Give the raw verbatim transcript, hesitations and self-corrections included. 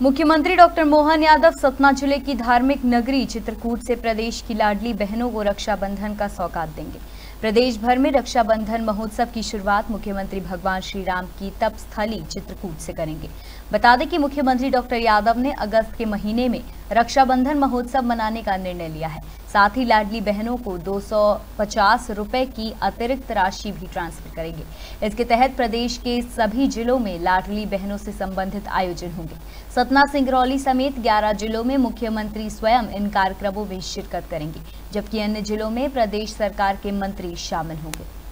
मुख्यमंत्री डॉक्टर मोहन यादव सतना जिले की धार्मिक नगरी चित्रकूट से प्रदेश की लाडली बहनों को रक्षाबंधन का सौगात देंगे। प्रदेश भर में रक्षाबंधन महोत्सव की शुरुआत मुख्यमंत्री भगवान श्री राम की तपस्थली चित्रकूट से करेंगे। बता दें कि मुख्यमंत्री डॉक्टर यादव ने अगस्त के महीने में रक्षाबंधन महोत्सव मनाने का निर्णय लिया है। साथ ही लाडली बहनों को दो सौ पचास रुपए की अतिरिक्त राशि भी ट्रांसफर करेंगे। इसके तहत प्रदेश के सभी जिलों में लाडली बहनों से संबंधित आयोजन होंगे। सतना, सिंगरौली समेत ग्यारह जिलों में मुख्यमंत्री स्वयं इन कार्यक्रमों में शिरकत करेंगे, जबकि अन्य जिलों में प्रदेश सरकार के मंत्री शामिल होंगे।